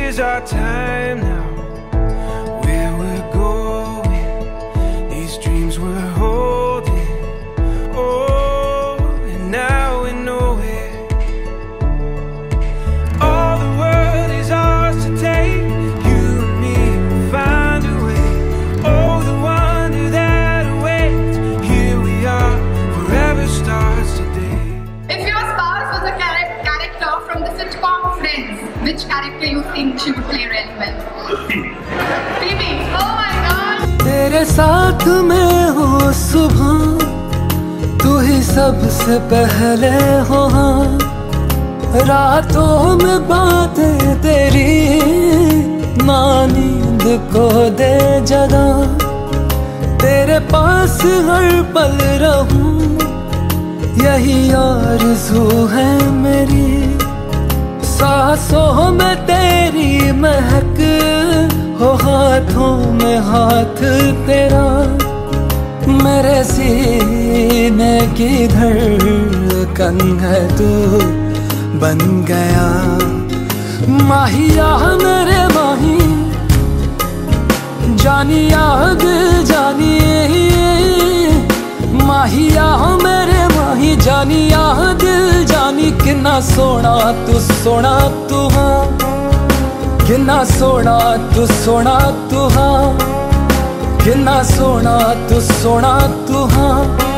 is our time now. Where we're going, these dreams we're holding. Oh, and now we know it. All the world is ours to take. You and me will find a way. Oh, the wonder that awaits. Here we are, forever starts today. If your spouse was a character from the sitcom Friends, which character you think she would play really well? Phoebe. Oh my God. तेरे साथ मैं हूँ सुबह, तू ही सबसे पहले हो। हाँ, रातों में बातें तेरी ना नींद को दे जगा। तेरे पास हर पल रहूं, यही आरज़ू है मेरी। सांसों में तेरी महक हो, हाथों में हाथ तेरा। मेरे सीने की धड़कन है तू बन गया। माहिया मेरे माही, जानिया दिल जानिए। माहिया मेरे माही, जानिया दिल जानी। कितना सोना तू हाँ, कितना सोना तू हाँ, कितना सोना तू हाँ।